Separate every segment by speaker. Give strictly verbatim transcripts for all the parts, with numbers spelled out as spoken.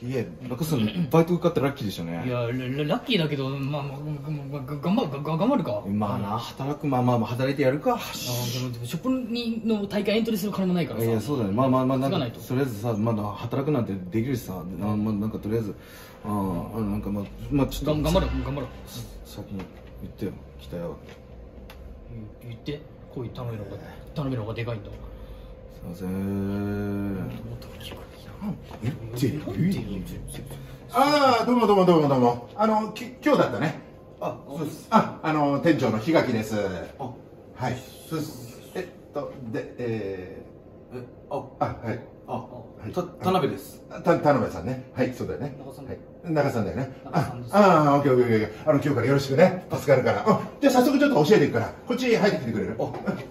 Speaker 1: いや、中さん、バイト受かったらラッキーでしょうね。
Speaker 2: いや、ララッキーだけど、まあ、まあ、まあ、頑張る、が頑張るか。
Speaker 1: まあな、働く、まあまあ、働いてやるか。
Speaker 2: あでも、でもショップにの大会エントリーする金もないからさ。
Speaker 1: いや、そうだね。まあまあまあ、なんか、
Speaker 2: つかないと
Speaker 1: とりあえずさ、まだ働くなんてできるしさ、あまあ、なんかとりあえず、ああ、なんかまあ、まあ、ちょっと。
Speaker 2: が頑張る、頑張る。
Speaker 1: 先に言ってよ、期待は。
Speaker 2: 言言って、こういう頼める方が、頼める方がでかいんだ。
Speaker 1: すいません。えって
Speaker 3: ああ、どうもどうもどうもどうも。あの、き今日だったね。あ、そうです。あ、あの、店長の檜垣です。あ、はい。そうです。えっと、で、えー、え、あ、あ、はい。あ、はい。
Speaker 1: た、田辺です。
Speaker 3: た、田辺さんね。はい、そうだよね。
Speaker 2: 中さん
Speaker 3: はい。中さんだよね。あ、
Speaker 2: です
Speaker 3: ああ、オッケーオッケーオッケー。あの、今日からよろしくね。助かるから。あ、じゃあ早速ちょっと教えていくから、こっち入ってきてくれる？あ、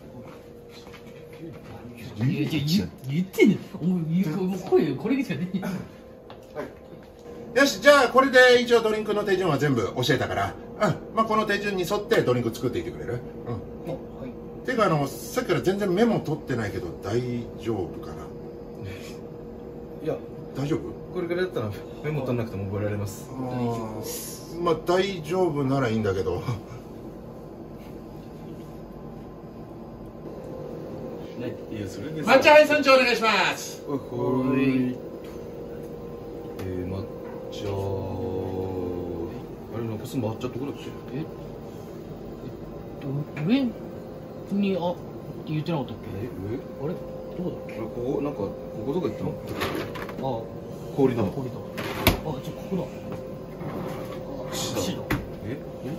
Speaker 2: いやいや言言ってねお前もう声これしかねえ。
Speaker 3: よし、じゃあこれで一応ドリンクの手順は全部教えたから、うん、まあこの手順に沿ってドリンク作っていってくれる？うん。はい。ていうかあのさっきから全然メモ取ってないけど大丈夫かな？
Speaker 1: いや、
Speaker 3: 大丈夫？
Speaker 1: これぐらいだったらメモ取んなくても覚えられます。
Speaker 3: 大丈夫です。まあ大丈夫ならいいんだけど。
Speaker 1: いや、それです。
Speaker 3: 抹茶配送長お願いします。
Speaker 1: おほい。えー、抹茶。あれ、なんかすぐ抹茶どこだっけ？
Speaker 2: ええっと上にあって言ってなかったっけ？
Speaker 1: え、
Speaker 2: あれどこだっけ？
Speaker 1: 上？ここ、なんか、ここどこ行ったの？
Speaker 2: あ
Speaker 1: 氷だ。
Speaker 2: 氷だ。あ、じゃここだ。あ、シだ。
Speaker 1: え？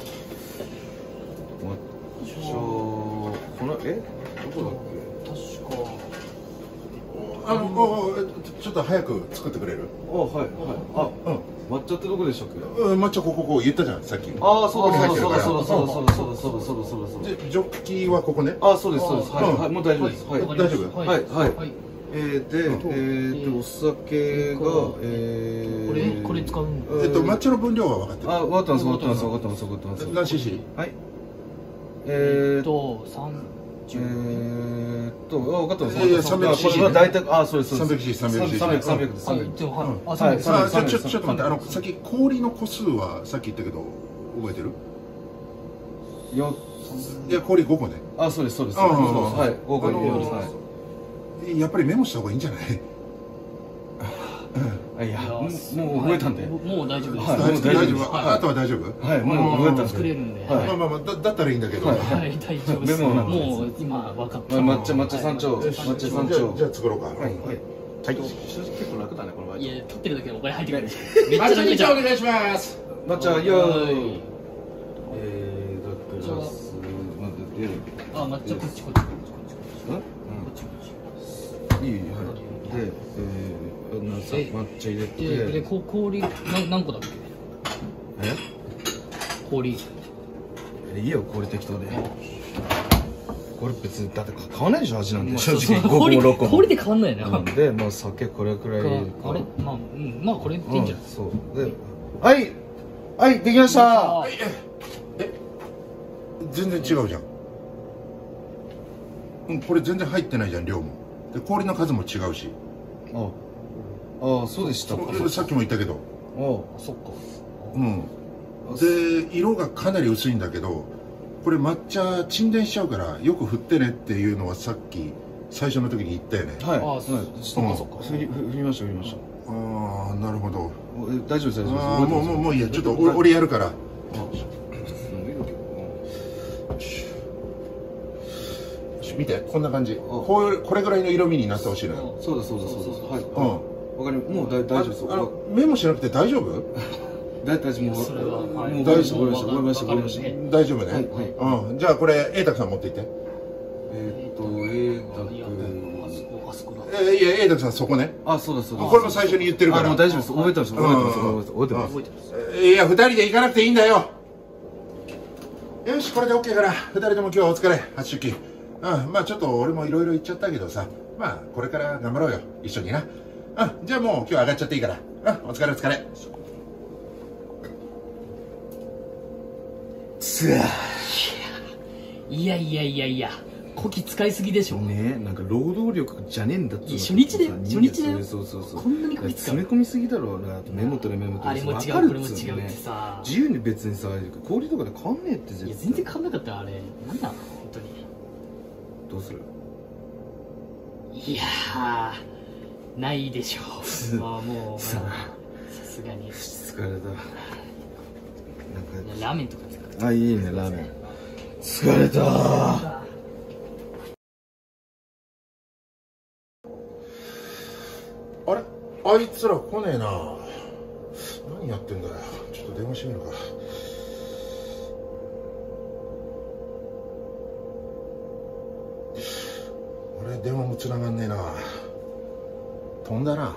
Speaker 1: 抹茶。この、え？どこだっけ？
Speaker 2: 確か
Speaker 3: あの、おちょっと早く作ってくれる？
Speaker 1: あ、はいはい。あ、うん。抹茶ってどこでしたっけ？
Speaker 3: うん、抹茶こここう言ったじゃんさっき。
Speaker 1: ああ、そうだそうだ
Speaker 3: ここに入ってるから
Speaker 1: そうだそうだそうだそうだそうだそうだそうだそうだ。
Speaker 3: でジョッキはここね。
Speaker 1: あ、そうですそうです。はい
Speaker 3: うん
Speaker 1: はい、もう大丈夫です。はい。
Speaker 3: 大丈夫？
Speaker 1: はいはい。
Speaker 2: はい。
Speaker 1: えー、で、えーと、お酒が、え
Speaker 2: これ
Speaker 1: ー、
Speaker 2: これ使うんだ。
Speaker 3: えっと抹茶の分量は分かってる？
Speaker 1: あ、分かったんです、分かったんです、分かったんです、分かったんです。
Speaker 3: 何 シーシー？
Speaker 1: はい。
Speaker 2: え
Speaker 1: えーと、
Speaker 2: っと三
Speaker 1: えーと、あ、分かったんです。
Speaker 3: いやいやさんびゃくシーシー
Speaker 1: これは大体、あ、そうです、そうです。
Speaker 3: さんびゃくシー、さんびゃくシー。
Speaker 1: さんびゃくです、さんびゃくです。
Speaker 2: 一応はい。あ、
Speaker 1: はい
Speaker 2: そうです。
Speaker 3: さあ、じゃあちょちょっと待って、あのさっき氷の個数はさっき言ったけど覚えてる？
Speaker 1: よ、
Speaker 3: いや氷ごこね。
Speaker 1: あ、そうです、そうです。
Speaker 3: ああ
Speaker 1: はい、合格
Speaker 3: あの
Speaker 1: です。はい。
Speaker 3: やっぱりメモした方がいいんじゃない？
Speaker 1: あ、いや、もう、もう覚えたんで。
Speaker 2: もう大丈夫です。
Speaker 1: はい
Speaker 3: 大丈夫、大丈夫。
Speaker 2: はい
Speaker 3: あとは大丈夫？
Speaker 1: はい、もう覚えたんで。
Speaker 2: 作れるんで。
Speaker 1: はい
Speaker 3: まあまあまあだだったらいいんだけど。
Speaker 1: はい
Speaker 2: はい、大丈夫です。
Speaker 1: メモなんで
Speaker 2: もう今分かった。
Speaker 1: 抹茶、抹茶山頂、
Speaker 3: よし
Speaker 1: 抹茶山
Speaker 3: じゃあ
Speaker 1: 頂。
Speaker 3: じゃあ作ろうか。
Speaker 1: はい、はい。はい。正直結構楽だね、この場合。
Speaker 2: いや、取ってるだけでお金入ってくる。めっちゃ
Speaker 3: 抹茶
Speaker 2: 楽じゃん。
Speaker 3: にちゃお願いします。
Speaker 1: 抹茶、よーい。えー、だから、す、まず出る。
Speaker 2: あ、抹茶こっちこっちこっちこっち。こ
Speaker 1: うん
Speaker 2: っちこっち。
Speaker 1: いい、はい。で、えー、なんさ、抹茶入れて。
Speaker 2: で、で、こ氷な何個だっけ？
Speaker 1: え？
Speaker 2: 氷。
Speaker 1: え、いいよ、氷適当で。これ別に、だって買わないでしょ、味なんて。正
Speaker 2: そう
Speaker 1: 直、ごこもろっこも。
Speaker 2: 氷で変わんないな。
Speaker 1: なんで、まあ、酒これくらい。
Speaker 2: あれ、まあ、うん、まあ、これでいいんじゃない？
Speaker 1: そう。で、はい、はい、できました。
Speaker 3: え、全然違うじゃん。うん、これ全然入ってないじゃん量も。で氷の数も違うし。
Speaker 1: ああ、そうでしたか。
Speaker 3: さっきも言ったけど。
Speaker 1: あ
Speaker 2: あ、そっか。
Speaker 3: うん。で色がかなり薄いんだけど、これ抹茶沈殿しちゃうからよく振ってねっていうのはさっき最初の時に言ったよね。
Speaker 1: はい。
Speaker 2: あ、そっかそっか。
Speaker 1: 振り、振りました、振りました。
Speaker 3: ああ、なるほど。
Speaker 1: 大丈夫です、大丈夫です。
Speaker 3: ああ、もうもうもういいや、ちょっと俺俺やるから。見て、こんな感じ。こういうこれぐらいの色味になってほしいのよ。
Speaker 1: そうだ、そうだ、そうだ。はい。
Speaker 3: うん。
Speaker 1: わかり、もう大丈夫です。
Speaker 3: あのメモしなくて大丈夫？
Speaker 1: 大丈夫、もう。
Speaker 2: それは、はい、
Speaker 1: もう大丈夫、大丈夫、ごめんなさい、ごめんなさい。
Speaker 3: 大丈夫ね。
Speaker 1: はい、はい。
Speaker 3: うん。じゃあこれ栄卓さん持っていって。
Speaker 1: えっと、栄卓。
Speaker 2: あそこだ。
Speaker 3: えー、いや栄卓さんそこね。
Speaker 1: あ、そうだ、そうだ。
Speaker 3: これも最初に言ってるから。
Speaker 1: あ、もう大丈夫です。覚えてます、覚えてます、覚えてます。
Speaker 2: 覚えてます。
Speaker 3: いや、二人で行かなくていいんだよ。よし、これで OK から、二人とも今日はお疲れ、初出勤。うん、まあちょっと俺もいろいろ言っちゃったけどさ、まあこれから頑張ろうよ、一緒にな。うん、じゃあもう今日上がっちゃっていいから。うん、お疲れお疲れ。
Speaker 2: いやいやいやいや、 こき使いすぎでしょ。
Speaker 1: ねえ、なんか労働力じゃねえんだって。
Speaker 2: 初日で初日だよ。
Speaker 1: そうそうそう。
Speaker 2: こんなにこき使う。
Speaker 1: 詰め込みすぎだろうな。メモ取れメモ取れ。
Speaker 2: あれも違う、これも違うってさ。
Speaker 1: 自由に別にさ、氷とかで変わんねえって絶対。
Speaker 2: いや、全然変わんなかった、あれ。なんだ、本当に。
Speaker 1: どうする？
Speaker 2: いやー、ないでしょう。まあもう、さすがに。
Speaker 1: 疲れた。なんか
Speaker 2: ラーメンとか使う。
Speaker 1: あ、いいね、ラーメン。疲れたー。
Speaker 3: あれ、あいつら来ねえな。何やってんだよ。ちょっと電話してみるか。あれ、電話も繋がんねえな。飛んだな。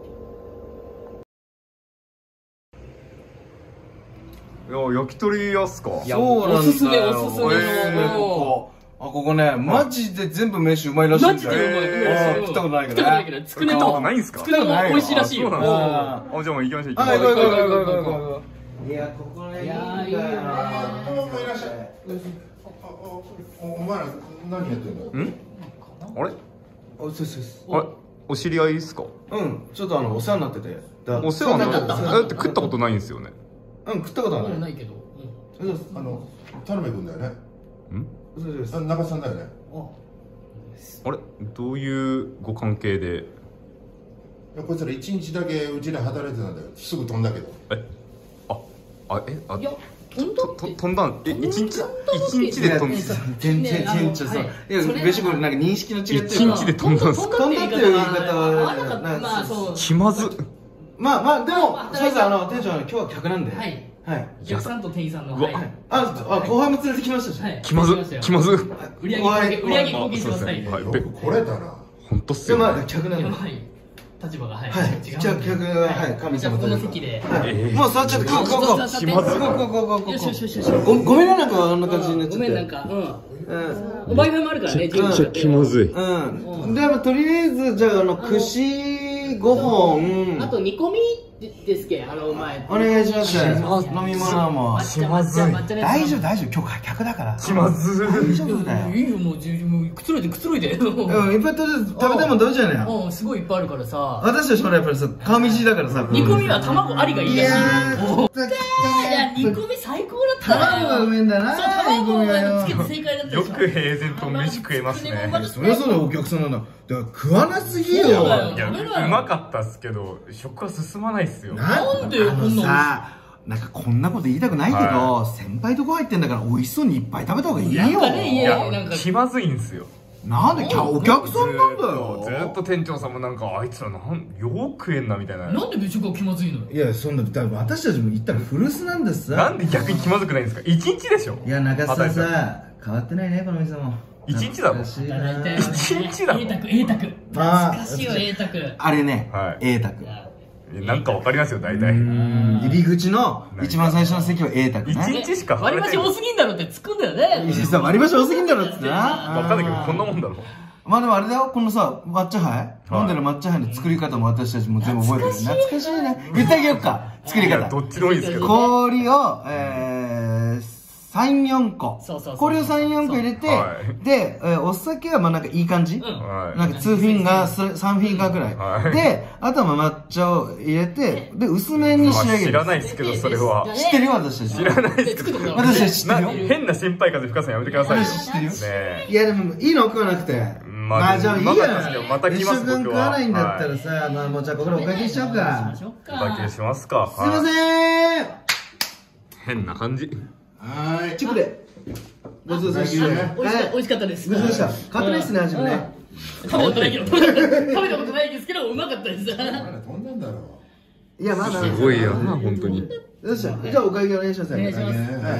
Speaker 4: いや、焼き鳥屋っすか。
Speaker 2: いや、おすすめ、おすすめの。
Speaker 1: ここ。あ、ここね、マジで全部飯うまいらしいんだよ。
Speaker 2: マジでうまい。
Speaker 1: 食ったことないけどね。
Speaker 2: 食ったことないけど、つくねと。
Speaker 4: ないんすか。
Speaker 2: つくねも美味しいらしいよ。
Speaker 4: あ、じゃあもう行きましょう。行きましょう。
Speaker 1: はい、行こう行こう行こう行こう行こう。いや、ここね。
Speaker 2: いや、いいよね。
Speaker 3: どうもいらっしゃい。お前ら何やってんだよ。
Speaker 4: ん？あれ？
Speaker 1: あ、そうそうそう。
Speaker 4: あれ？お知り合いですか？
Speaker 1: うん、ちょっとあの、お世話になってて。
Speaker 4: お世話になってた。だって食ったことないんですよね。
Speaker 1: うん、食ったことはない。
Speaker 2: ないけど。
Speaker 3: あの、田辺君だよね。
Speaker 4: ん？
Speaker 1: そうです。
Speaker 3: あ、中さんだよね。
Speaker 4: あれ？どういうご関係で？
Speaker 3: いや、こいつら一日だけうちで働いてたんだよ。すぐ飛んだけど。
Speaker 4: え？あ、あ、え、あ、
Speaker 2: いや、飛んだ
Speaker 4: と飛んだん？え、一日一日で飛んだ？
Speaker 1: 全然店長さ、いや、別にこれなんか認識の違ってる
Speaker 4: 一日で飛んだんすか？
Speaker 1: 飛んだっていう言い方は、
Speaker 2: まあそう。
Speaker 4: 気まず。
Speaker 1: まあまあ、でも、すいません、あの、店長、今日は客なんで。
Speaker 2: はい。
Speaker 1: はい。
Speaker 2: お客さんと店員さんの。
Speaker 4: うわ。
Speaker 1: あ、あ、後輩も連れてきましたし。
Speaker 4: 気まず、気まず。
Speaker 2: 売り上げ、売り上げ貢献してください。
Speaker 4: はい。
Speaker 3: これだな。
Speaker 4: 本当っすよ。
Speaker 1: まあ、客なんで。
Speaker 2: はい。立場が、はい。
Speaker 1: はい。じゃあ、客が、はい、神様
Speaker 2: この席で。
Speaker 1: もう座っちゃって、こう、こう、こう。
Speaker 2: 気
Speaker 4: まず。
Speaker 1: こう、こう、こう、こう、こう。
Speaker 2: よしよしよしよし。
Speaker 1: ご、ごめんね、なんか、あんな感じになっちゃって。
Speaker 2: ごめん、なんか、うん。
Speaker 1: うん。
Speaker 2: Wi-Fi もあるからね、
Speaker 4: めっちゃ気まずい。
Speaker 1: うん。でも、とりあえず、じゃあ、あの、串ごほん。
Speaker 2: あと、煮込みですけど、あの、お前。
Speaker 1: お願いします。飲み物も。
Speaker 4: 気まずい。
Speaker 1: 大丈夫、大丈夫。今日客だから。
Speaker 4: 気まずい。
Speaker 1: 大丈夫だよ。
Speaker 2: いいよ、もう、もう、くつろいで、くつろいで。
Speaker 1: うん、いっぱいとりあえず食べたいもん食べちゃうのよ。
Speaker 2: うん、すごいいっぱいあるからさ。
Speaker 1: 私たちほらやっぱりさ、顔見知りだからさ。
Speaker 2: 煮込みは卵ありがいいらしい。
Speaker 1: いや
Speaker 2: いや、煮込み最高だったな。
Speaker 1: 卵がうめえんだな。
Speaker 2: 卵をつけて正解だった
Speaker 4: よく平然と飯食えますね。
Speaker 1: そりゃそうだよ、お客さんなんだ。だから食わなすぎよ。い
Speaker 4: いや、うまかったっすけど、食は進まないっすよ。
Speaker 2: なんでこんな
Speaker 1: さ、なんかこんなこと言いたくないけど、先輩とこ入ってんだから美味しそうにいっぱい食べた方がいいよ。
Speaker 4: いや、気まずいんすよ。
Speaker 1: なんでお客さんなんだよ。
Speaker 4: ずっと店長さんもなんか、あいつらなんよく食えんなみたいな。
Speaker 2: なんで飯が気まずいの？
Speaker 1: いや、そんな、私たちも言ったら古巣なんですさ。
Speaker 4: なんで逆に気まずくないんですか？一日でしょ。
Speaker 1: いや、中洲さんさ、変わってないね、この店も。
Speaker 4: 一日だろ。
Speaker 2: 一日だろ。栄卓、栄卓。懐かしいよ、栄卓。
Speaker 1: あれね、栄卓。
Speaker 4: なんかわかりますよ、大体。
Speaker 1: 入り口の一番最初の席は栄卓ね。
Speaker 4: 一日しか
Speaker 2: 割り箸多すぎんだろってつくんだよね。
Speaker 1: いやさ、割り箸多すぎんだろってな。
Speaker 4: わかんないけど、こんなもんだろ。
Speaker 1: まあでもあれだよ、このさ、抹茶杯飲んでる抹茶杯の作り方も私たちも全部覚えてる。懐かしいね。言ってあげようか、作り方。
Speaker 4: どっちでもいいですけど。
Speaker 1: 氷を、えー、さん、よんこ。氷をさん、よんこ入れて、で、お酒はまあなんかいい感じ。なんかにフィンガー、さんフィンガーくらい。で、あとは抹茶を入れて、で、薄めに仕上げる。
Speaker 4: 知らないですけど、それは。
Speaker 1: 知ってるよ、私たち。
Speaker 4: 知らないですけど。
Speaker 1: 私たち知ってるよ。
Speaker 4: 変な心配風吹かすのやめてくださいよ。
Speaker 1: 私知ってるよ。いやでも、いいの食わなくて。まあじゃあいいや。
Speaker 4: また来ます、僕は。
Speaker 1: 食わないんだったらさ、まあもうじゃあここでお会計しちゃおうか。
Speaker 4: お会計しますか。
Speaker 1: すいません。
Speaker 4: 変な感じ。
Speaker 3: はーい。
Speaker 1: チクで。ごちそうさまでした。
Speaker 2: 美味しかったです。
Speaker 1: ごちそうさまでした。変わってないっすね、味もね。
Speaker 2: 食べたことないけど、食べたことないですけど、うまかったです。
Speaker 3: 飛んだんだろ。
Speaker 1: いや、まだ。
Speaker 4: すごいよな、本当に。
Speaker 1: よっしゃ、じゃあお会計お願いします。お願いします。はい。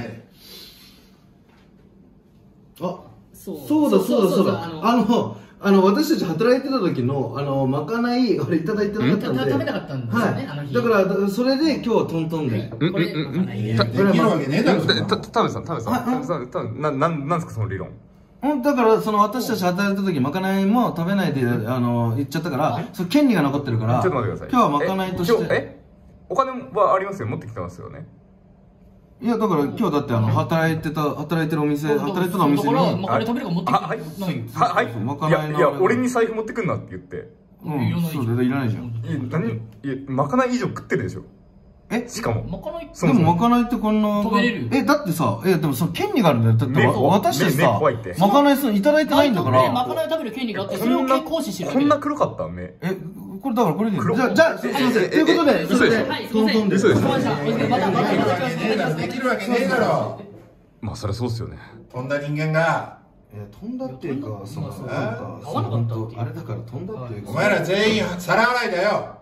Speaker 1: あ、そうだそうだそうだ。あの、あの、私たち働いてた時の、あの、まかない、あれいただいてなかったんで。
Speaker 2: 食べなかったんですよね、あの日。
Speaker 1: だから、それで今日はトントンで。
Speaker 2: これ、まかないで。
Speaker 3: できるわけねえだろ。
Speaker 4: タメさん、タメさん、タメさん、タメ、な、なん、なんですか、その理論。
Speaker 1: だから、その私たち働いた時、まかないも食べないで、あの、言っちゃったから、その権利が残ってるから、
Speaker 4: ちょっと待ってください。
Speaker 1: 今日はまかないとして。
Speaker 4: えお金はありますよ、持ってきてますよね。
Speaker 1: いやだから今日だってあの働いてた働いてるお店働いてたお店に
Speaker 2: まかない食べるか持ってきて
Speaker 4: はい
Speaker 2: ない
Speaker 4: はい
Speaker 1: まかない
Speaker 4: いやいや俺に財布持ってくんなって言って
Speaker 1: うんそうだいらないじゃん。
Speaker 4: いや何いやまかない以上食ってるでしょ。
Speaker 1: え
Speaker 4: しかも
Speaker 2: まかない
Speaker 1: でもまかないってこんな
Speaker 2: 食べれるよ
Speaker 1: えだってさえでもその権利があるんだよ。だって私たちさまかないいただいてないんだから
Speaker 2: まかない食べる権利があってそれを行使してる
Speaker 4: こんな黒かった目。
Speaker 1: えこれだからこれでじゃあじゃあすいませんということで
Speaker 4: 嘘でしょ。
Speaker 1: トントンで
Speaker 4: 嘘でしょ。
Speaker 2: またまたまた
Speaker 3: できるわけねえだろ。
Speaker 4: まあそりゃそうっすよね。
Speaker 3: 飛んだ人間が
Speaker 1: いや飛んだっていうかそのなんか
Speaker 2: 合わなかったっていう
Speaker 1: あれだから飛んだっていうか
Speaker 3: お前ら全員皿洗いだよ。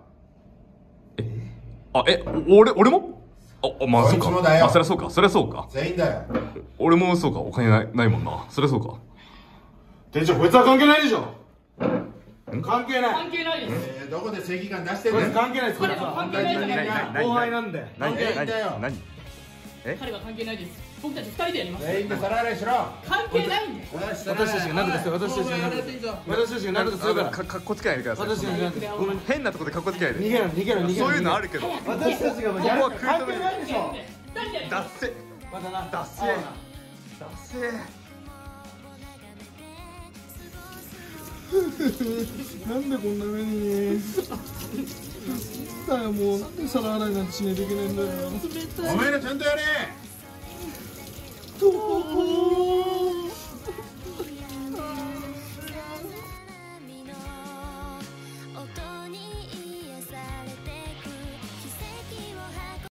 Speaker 4: あえ俺俺もあまあそうか。
Speaker 3: こいつもだよ
Speaker 4: あそりゃそうかそりゃそうか。
Speaker 3: 全員だよ。
Speaker 4: 俺もそうかお金ないないもんな。そりゃそうか。
Speaker 1: 店長こいつは関係ないでしょ。関係ない
Speaker 2: 関係ないです。
Speaker 3: えーどこで正義感出してん
Speaker 1: こい
Speaker 3: だよ。
Speaker 1: つ関係ないです。こいつは
Speaker 2: 関係ないじゃないですか。
Speaker 1: 後輩なんで
Speaker 4: 何
Speaker 3: 何
Speaker 4: 何
Speaker 3: 何
Speaker 4: 何
Speaker 2: 彼は関係ないです。僕たち二人でやります。
Speaker 3: 全員で皿洗いしろ。
Speaker 2: 関係ないんです。
Speaker 1: 私たちが何とかする私たちが何とかする私たちが何とかするから
Speaker 4: かかっこつけないでください。
Speaker 1: 私たちが何とかごめん
Speaker 4: 変なとこでかっこつけないで。
Speaker 1: 逃げろ逃げろ逃げろ
Speaker 4: そういうのあるけど。
Speaker 1: 私たちがやる関係ないでしょ。
Speaker 2: 二人でやり
Speaker 4: だっ
Speaker 2: ます。
Speaker 4: せ
Speaker 1: またな
Speaker 4: だっせだっせ。
Speaker 1: なんでこんな目にだよもうなんで皿洗いなんてしないといけないんだよ。
Speaker 3: お前らちゃんとやれ。
Speaker 1: どこ